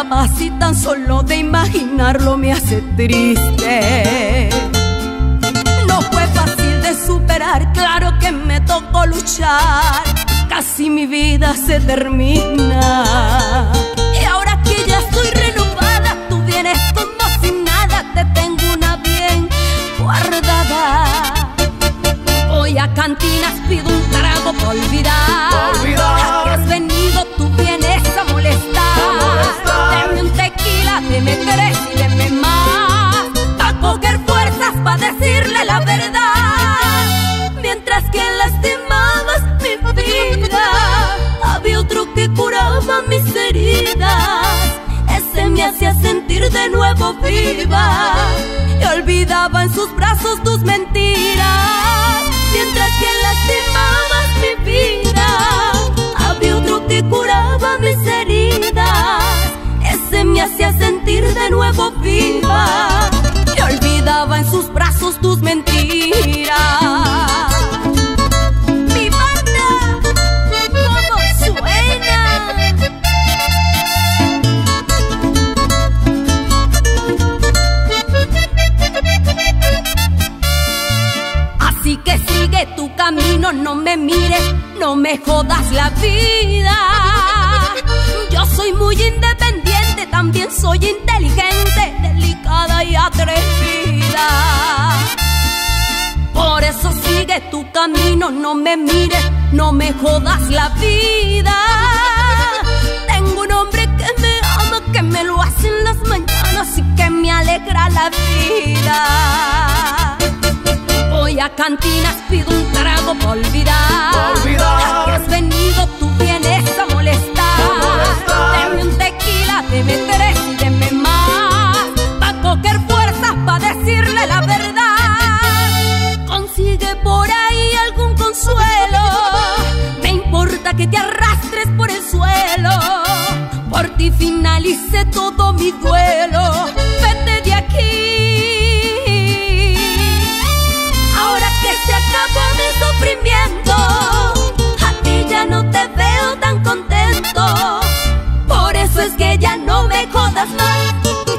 la paz y tan solo de imaginarlo me hace triste. No fue fácil de superar, claro que me tocó luchar. Casi mi vida se termina. Y ahora que ya estoy renovada, tú vienes como si nada. Te tengo una bien guardada. Voy a cantinas, pido un trago por olvidar. Ya que has venido, tú vienes a molestar. Deme un tequila, deme tres y deme más, pa' coger fuerzas, pa' decirle la verdad. Mientras que lastimabas mi vida, había otro que curaba mis heridas. Ese me hacía sentir de nuevo viva y olvidaba en sus brazos tus mentiras. Mientras que lastimabas mi vida, había otro que curaba mis heridas. Ese me hacía sentir de nuevo viva y olvidaba en sus brazos tus mentiras. Mi banda, ¿cómo suena? Así que sigue tu camino, no me mires, no me jodas la vida. Yo soy muy independiente, también soy inteligente, delicada y atrevida. Por eso sigue tu camino, no me mires, no me jodas la vida. Tengo un hombre que me ama, que me lo hace en las mañanas y que me alegra la vida. Voy a cantinas, pido un trago por olvidar. Ya que has venido, tú vienes a molestar. Deme un tequila, deme tres y deme más, pa' coger fuerzas, pa' decirle la verdad. Consigue por ahí algún consuelo, me importa que te arrastres por el suelo. Por ti finalice todo mi duelo, vete de aquí. Ahora que se acabó mi sufrimiento, a ti ya no te veo tan contento. Por eso es que ya no me jodas más.